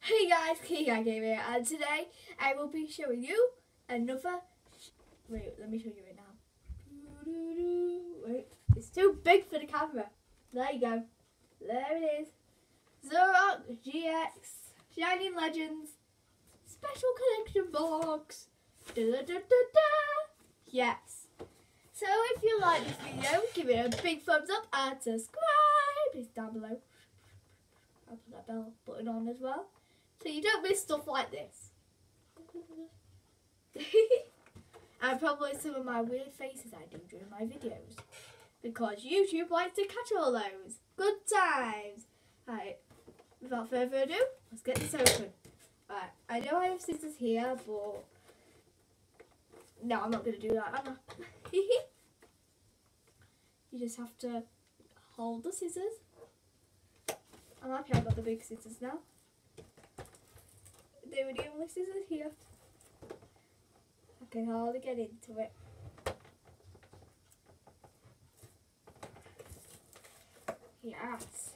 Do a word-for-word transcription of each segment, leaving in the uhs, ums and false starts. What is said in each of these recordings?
Hey guys, Keyguy Gamer here, and today I will be showing you another. Wait, let me show you it now. Wait, it's too big for the camera. There you go. There it is. Zoroark G X Shining Legends Special Collection Box. Da, da, da, da, da. Yes. So if you like this video, give it a big thumbs up and subscribe. It's down below. I'll put that bell button on as well, so you don't miss stuff like this. And probably some of my weird faces I do during my videos, because YouTube likes to catch all those. Good times. Right, without further ado, let's get this open. Right, I know I have scissors here, but no, I'm not going to do that, am I? You just have to hold the scissors. I'm happy I got the big scissors now. They were the only scissors here. I can hardly get into it. Yes.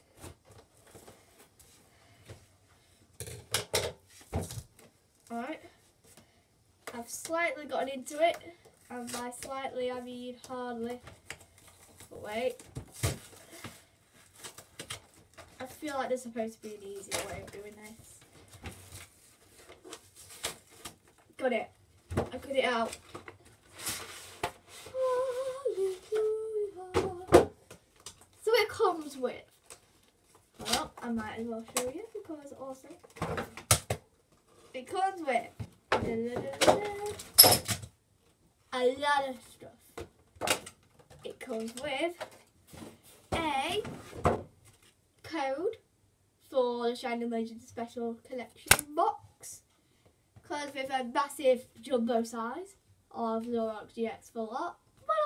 Alright. I've slightly gotten into it. And by slightly I mean hardly. But wait. I feel like there's supposed to be an easier way of doing this. Got it. I got it out. So it comes with, well, I might as well show you because it's awesome. It comes with a lot of stuff. It comes with a code for the Shining Legends Special Collection box. Comes with a massive jumbo size of Zoroark G X full art.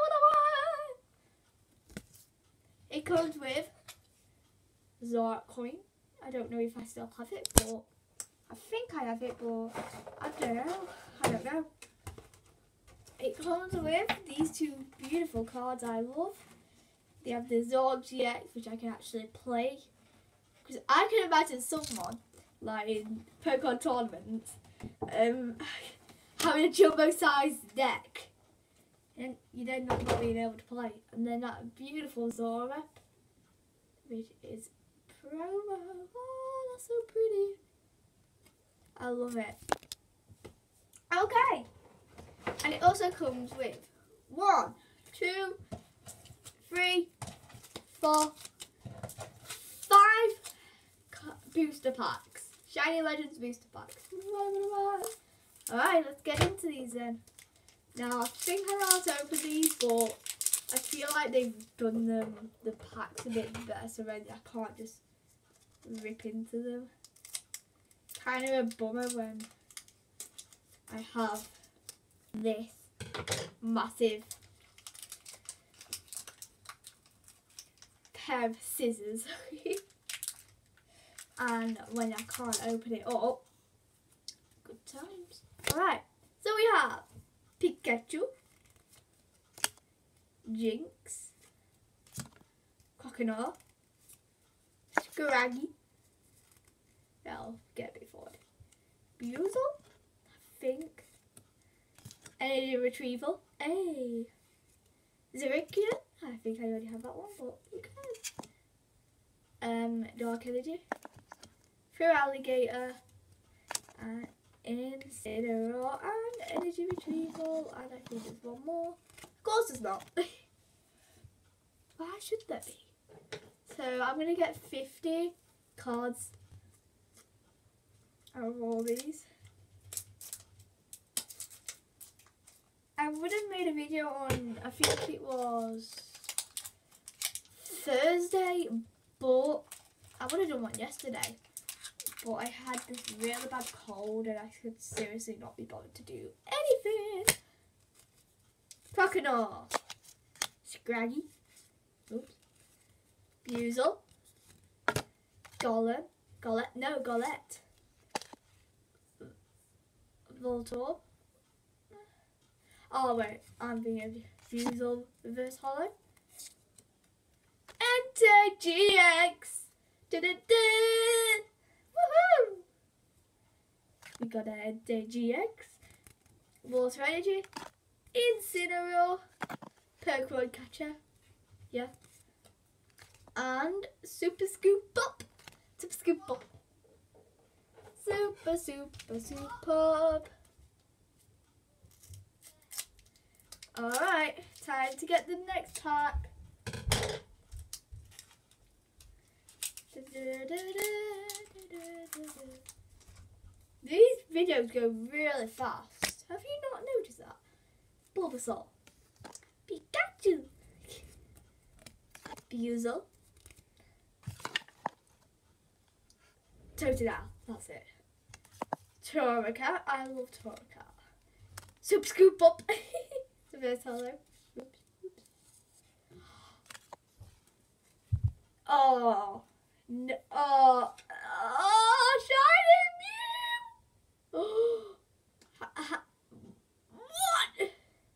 It comes with Zoroark coin. I don't know if I still have it, but I think I have it, but I don't know. I don't know. It comes with these two beautiful cards I love. They have the Zoroark G X, which I can actually play. Because I can imagine someone, like in Pokemon tournaments, um, having a jumbo-sized deck, and you then not, not being able to play. And then that beautiful Zora, which is promo. Oh, that's so pretty. I love it. Okay. And it also comes with one, two, three, four, five booster packs. Shiny Legends booster packs. Alright, let's get into these then. Now, I think I know how to open these, but I feel like they've done them, the packs a bit better, so then I can't just rip into them. Kind of a bummer when I have this massive pair of scissors. And when I can't open it up, good times. Alright, so we have Pikachu, Jinx, Croconaw, Scraggy, I'll get it before it, Buizel, I think, Energy Retrieval, hey, Zericula, I think I already have that one, but okay. Um, Dark Energy, Feraligatr, and Incineroar, and Energy Retrieval, and I think there's one more. Of course there's not. Why should there be? So I'm going to get fifty cards out of all these. I would have made a video on, I think it was Thursday, but I would have done one yesterday. But I had this really bad cold and I could seriously not be bothered to do anything. Croconaw, Scraggy, oops, Buizel, Golem, Golett, no, Golett, Voltorb. Oh wait, I'm being a Buizel reverse hollow. Enter G X! Da -da -da. Woohoo! We got a G X, Water Energy, Incineroar, Pokemon Catcher, yeah, and Super Scoop Up, Super Scoop Up, Super Super Superb. Alright, time to get the next pack. These videos go really fast. Have you not noticed that? Bulbasaur, Pikachu, Buizel, Totodile, that's it. Torracat, I love Torracat. Super Scoop Up. The versatile though. Oops, oops. Oh, no, oh, oh, shiny Mew. Oh, what?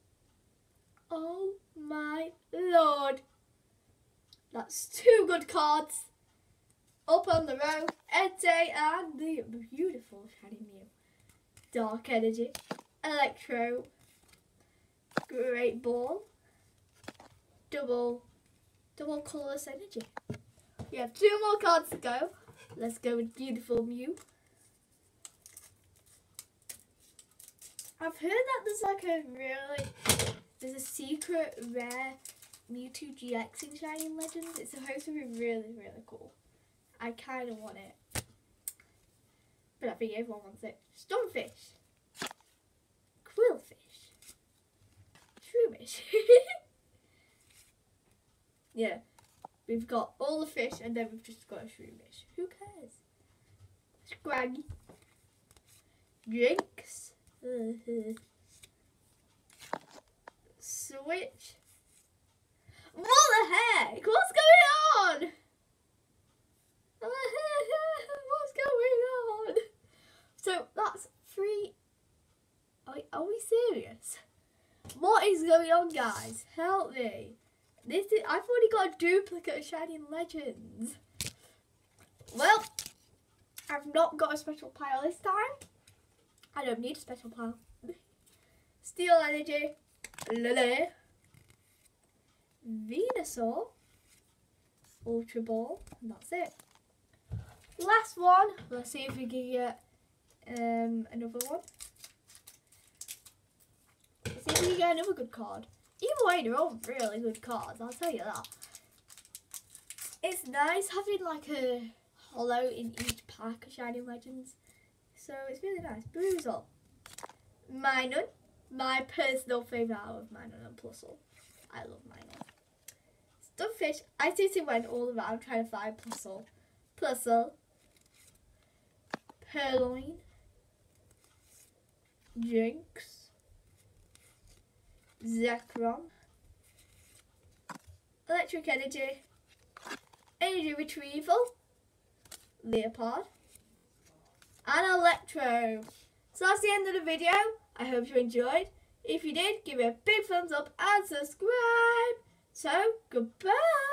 Oh my lord. That's two good cards. Up on the row, Entei and the beautiful shiny Mew. Dark Energy, Electro, Great Ball, double, double colourless energy. We have two more cards to go. Let's go with beautiful Mew. I've heard that there's like a really, there's a secret rare Mewtwo G X in Shining Legends. It's supposed to be really, really cool. I kind of want it, but I think everyone wants it. Stunfish, Quillfish, Shroomish. Yeah, we've got all the fish and then we've just got a Shroomish. Who cares? Scraggy, Jinx, Switch. What the heck? What's going on? What's going on? So that's three. Are we, are we serious? What is going on, guys? Help me. This is. I've already got a duplicate of Shining Legends. Well, I've not got a special pile this time. I don't need a special pile. Steel Energy, Lily, Venusaur, Ultra Ball, and that's it. Last one. Let's see if we can get um, another one. Let's see if we can get another good card. Either way, they're all really good cards, I'll tell you that. It's nice having like a holo in each pack of Shining Legends. So it's really nice. Bruizel, Minun, my personal favourite out of Minun and Plusle. I love Minun. Stunfish, I seriously went all around trying to find Plusle. Plusle, Purloin, Jinx, Zekrom, Electric Energy, Energy Retrieval, Leopard, and Electro. So that's the end of the video. I hope you enjoyed. If you did, give it a big thumbs up and subscribe. So, goodbye.